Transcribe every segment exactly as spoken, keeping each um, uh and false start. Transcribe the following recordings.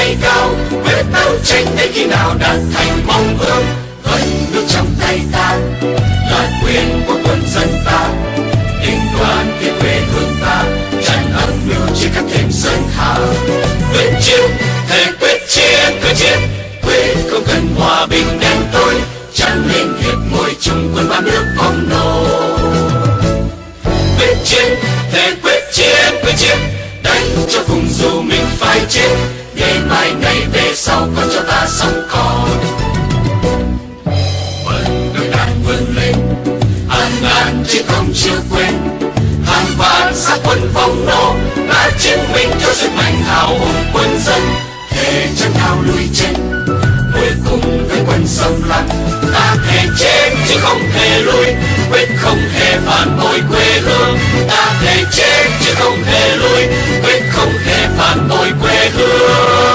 tay cao, quyết đấu tranh đến khi nào đạt thành mong ước. Vẫn nước trong tay ta là quyền của quân dân ta, tình đoàn kết quê hương ta, tràn âm mưu trên các thềm sơn hà. Quyết chiến, thề quyết chiến, quyết chiến, quyết không cần hòa bình đen tối, tràn lên hiệp ngồi chung quân ba nước phong nô. Quyết chiến, thề quyết chiến, quyết chiến, đánh cho cùng dù mình phải chết, để mai ngày về sau còn cho ta sống còn. Vẫn đôi đàn vươn lên, hàng ngàn chiến công chưa quên, hàng vạn xác quân phong nô đã chứng minh cho sức mạnh hào hùng quân dân. Thề chân nào lùi trên, cuối cùng với quân xâm lăng, ta thề chết chứ không thể lùi, quyết không hề phản bội quê hương. Ta thề chết chứ không thể lùi, quyết không hề phản bội quê hương.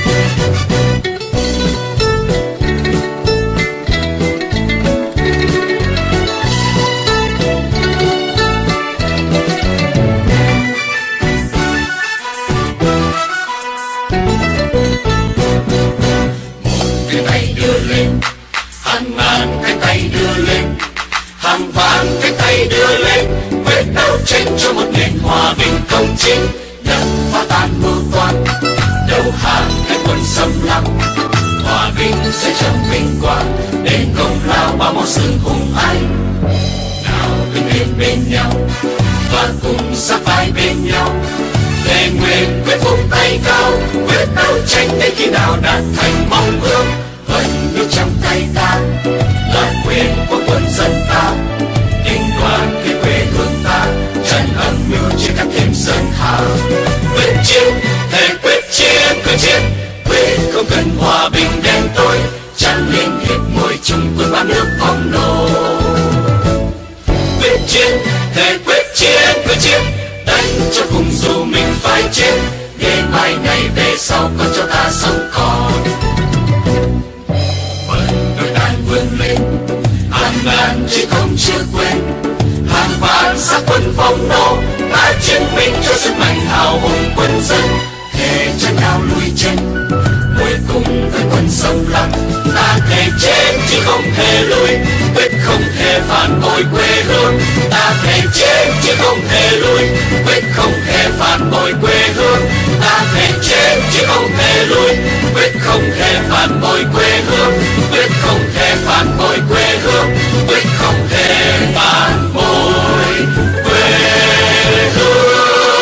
Hàng ngàn cánh tay đưa lên, hàng vạn cánh tay đưa lên, quyết đấu tranh cho một nền hòa bình công chính, đập phá tan mưu toan, đầu hàng cái quân xâm lăng. Hòa bình sẽ trở vinh quang, để công lao bao máu xương hùng anh. Nào đứng lên bên nhau và cùng sát vai bên nhau, thề nguyện quyết vung tay cao, quyết đấu tranh đến khi nào đạt thành mong ước. Vẫn nước trong tay ta là quyền của quân dân ta, tình đoàn kết quê hương ta, tràn âm mưu trên các thềm sơn hà. Quyết chiến, thề quyết chiến, quyết chiến, quyết không cần hòa bình đen tối, tràn lên hiệp ngồi chung quân ba nước phong nô. Quyết chiến, thề quyết chiến, quyết chiến, đánh cho cùng dù mình phải chết, để mai ngày về sau còn cho ta sống còn. Vươn lên, hàng ngàn chiến công chưa quên, hàng vạn xác quân phong nô đã chứng minh cho sức mạnh hào hùng quân dân. Thề chân nào lùi trên, cuối cùng với quân xâm lăng, ta thề chết chứ không thể lùi, quyết không thể phản bội quê hương. Ta thề chết chứ không thể lùi, quyết không thể phản bội quê hương. Ta thề chết chứ không thể lùi, quyết không thể phản bội quê hương. Quyết không thể phản bội quê hương, quyết không thể phản bội quê hương.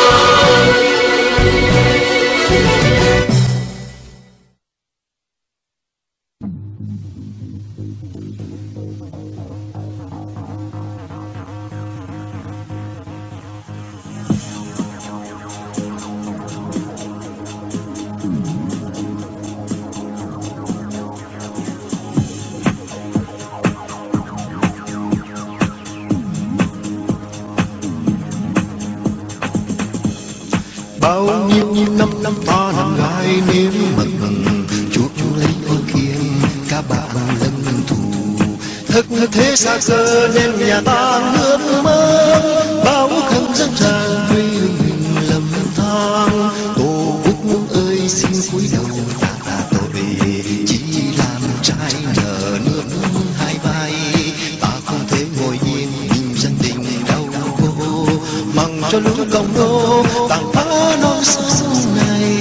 Bao nhiêu năm năm ta nằm gai nếm mật, chuốc lấy con khiên cả bạn lân thù. Thực thế xa xưa nên nhà ta ước mơ, bao khăn dân tràn quê mình lầm than. Tổ quốc ơi xin cúi đầu ta ta tội, chỉ làm trai nợ nước hai vai. Ta không thể ngồi nhìn nhìn dân tình đau khổ, mong cho lũ công nô tàn phá non sông này.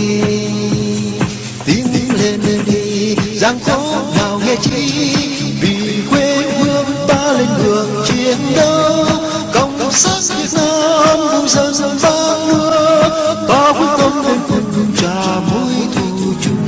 Tiến lên lên đi gian khó nào nghe chi, vì quê hương ta lên đường chiến đấu. Cộng sản Việt Nam cùng dân dân ba nước, ta quyết tâm lên cùng trả mối thù chung.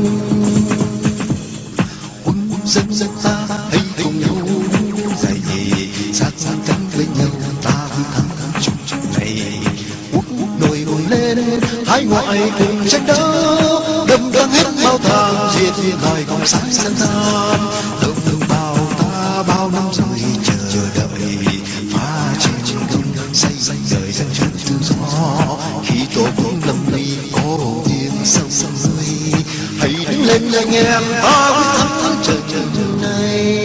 Quân dân dân ta hãy cùng nhau dạy sát sát cánh với nhau, ta quyết thắng chung chung này. Quốc nổi lên hải ngoại cùng tranh đấu, đâm đâm hết bao thang diệt loài cộng sản dân gian. Đồng đồng bào ta bao năm rồi chờ đợi, phá chiến công xây xây đời dân chân tự do. Khi tổ quốc lâm ly có tiếng sâu sâu rơi, hãy đứng lên anh em ta quyết thắng trời trời này.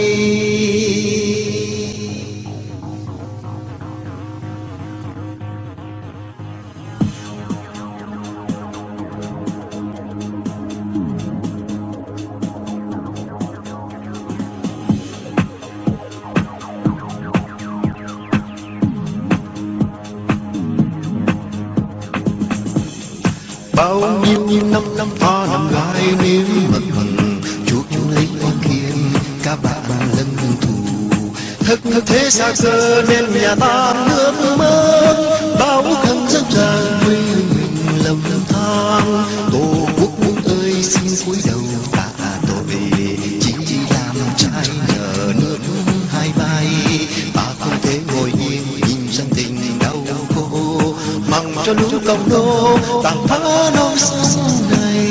bao nhiêu năm năm ta nằm gai nếm mật chuốc lấy con kiên cả bạn lân thù thức thế xa xưa nên nhà ta nước mơ bao khăn rất tràn quê mình lầm than tổ quốc ơi xin cúi đầu tạ tội chỉ làm trai nhờ nước hai vai ta không thể ngồi yên nhìn dân tình đau khổ mong cho lũ công nô tàn phá non sông này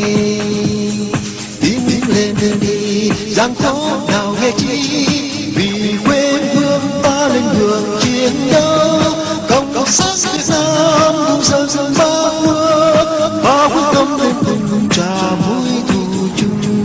tiếng lên đi gian khó nào nghe chi vì quê hương ta lên đường chiến đấu không có sắc Việt Nam không sợ sương bao mưa và quyết tâm lên cùng trà mối thù chung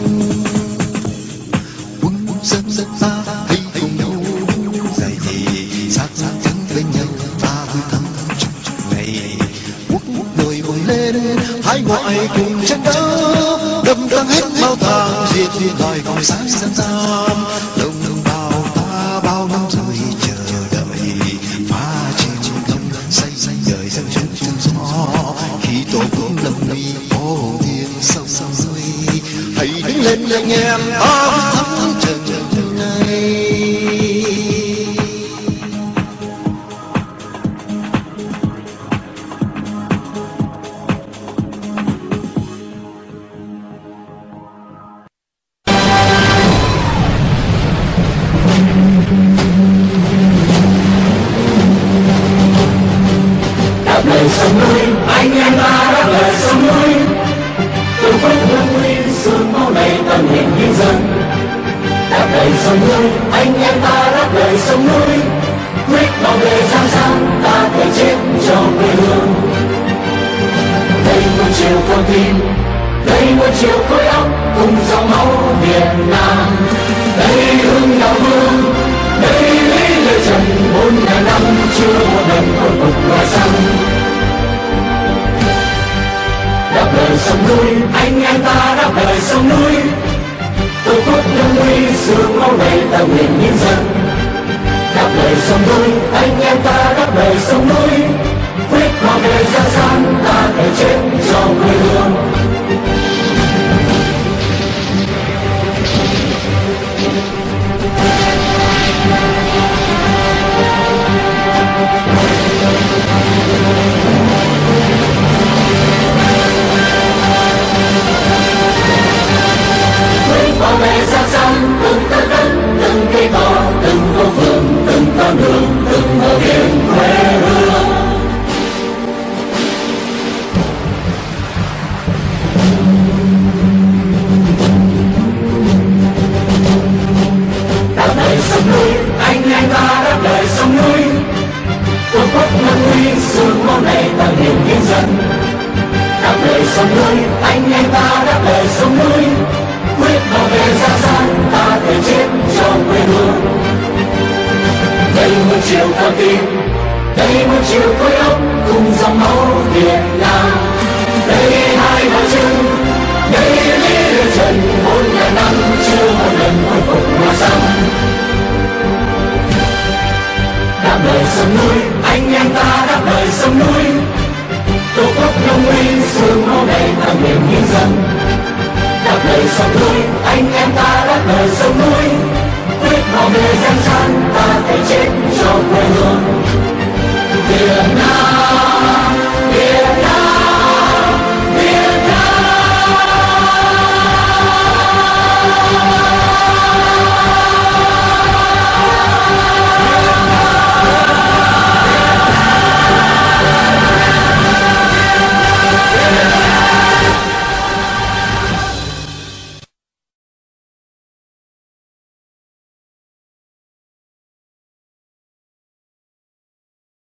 quân dân dân ta hãy cùng nhau dạy thì sát sát chân bên nhau ta vui thắm trong ngày quốc đội bồi lên hai ngoại cùng tranh đấu đâm tăng hết bao tàng diệt diệt đòi còn sáng sáng giam đồng bào ta bao năm rồi chờ đợi phá chiến công xây xây đời dân chúng trong gió khi tổ quốc lâm nguy phố thiên sâu sâu rơi hãy đứng lên anh em ta thắm trần trần này. Đáp lời sông núi anh em ta đáp lời sông núi tổ quốc hương nguyên sương máu này tâm nguyện nhân dân. Đáp lời sông núi anh em ta đáp lời sông núi quyết bảo vệ giang sơn ta phải chết cho quê hương. Đây một chiều con tim đây một chiều khối óc cùng dòng máu Việt Nam đây hương đạo hương đây lý lệ trần bốn ngàn năm chưa một lần khôi phục loài xanh. Đáp lời sông núi anh em ta đáp lời sông núi tổ quốc lâm nguy sương máu này ta nguyện nhân dân. Đáp lời sông núi anh em ta đáp lời sông núi quyết bảo vệ giang sơn ta phải chết cho quê hương. Bảo vệ giang sơn từng tấc đất từng cây to từng phố phường từng con đường từng bờ biển quê hương. Đáp lời sông núi anh em ta đáp lời sông núi tổ quốc lâm nguy sương máu này ta hiền nhân dân. Đáp lời sông núi anh em ta đáp lời sông núi quyết bảo vệ giang sơn ta phải chết cho quê hương. Đây một chiều con tim đây một chiều khối óc cùng dòng máu Việt Nam đây hai bàn chân đây lý lệ trần bốn ngàn năm chưa một lần khôi phục hoa xanh. Đáp lời sông núi anh em ta đáp lời sông núi tổ quốc lâm nguy sương máu này ta nguyện nhân dân. Đáp lời sông núi anh em ta đáp lời sông núi quyết bảo vệ giang sơn ta phải chết cho quê hương Việt Nam.